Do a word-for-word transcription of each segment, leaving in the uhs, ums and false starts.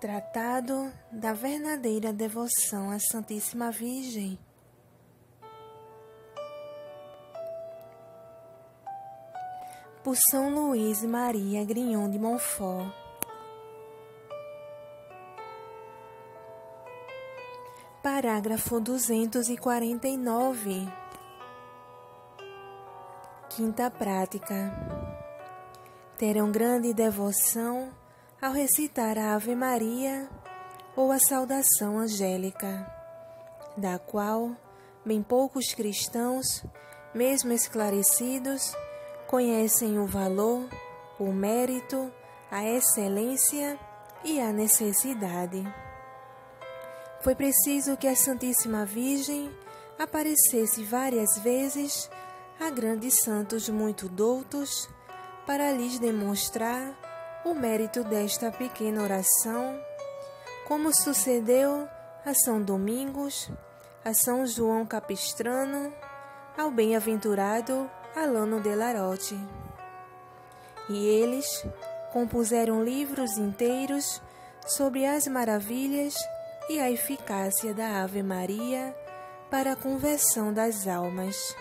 Tratado da verdadeira devoção à Santíssima Virgem. Por São Luís Maria Grignon de Montfort. Parágrafo duzentos e quarenta e nove. Quinta prática. Terão grande devoção ao recitar a Ave Maria ou a saudação angélica, da qual bem poucos cristãos, mesmo esclarecidos, conhecem o valor, o mérito, a excelência e a necessidade. Foi preciso que a Santíssima Virgem aparecesse várias vezes a grandes santos muito doutos para lhes demonstrar o mérito desta pequena oração, como sucedeu a São Domingos, a São João Capistrano, ao bem-aventurado Alano de Larote. E eles compuseram livros inteiros sobre as maravilhas e a eficácia da Ave Maria para a conversão das almas.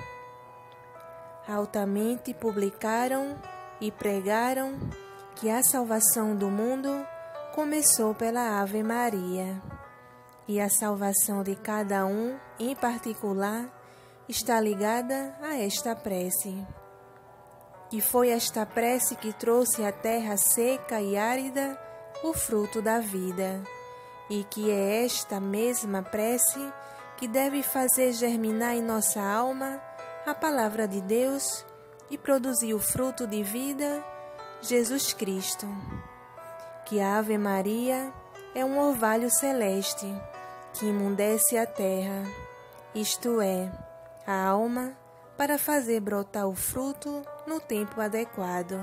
Altamente publicaram e pregaram que a salvação do mundo começou pela Ave Maria, e a salvação de cada um, em particular, está ligada a esta prece. E foi esta prece que trouxe à terra seca e árida o fruto da vida, e que é esta mesma prece que deve fazer germinar em nossa alma a palavra de Deus e produzir o fruto de vida, Jesus Cristo. Que a Ave Maria é um orvalho celeste que imundece a terra, isto é, a alma, para fazer brotar o fruto no tempo adequado.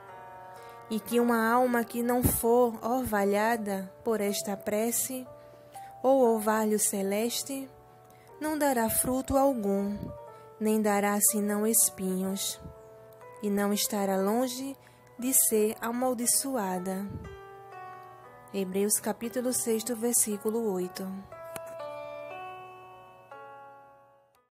E que uma alma que não for orvalhada por esta prece, ou orvalho celeste, não dará fruto algum, nem dará senão espinhos, e não estará longe de ser amaldiçoada. Hebreus capítulo seis, versículo oito.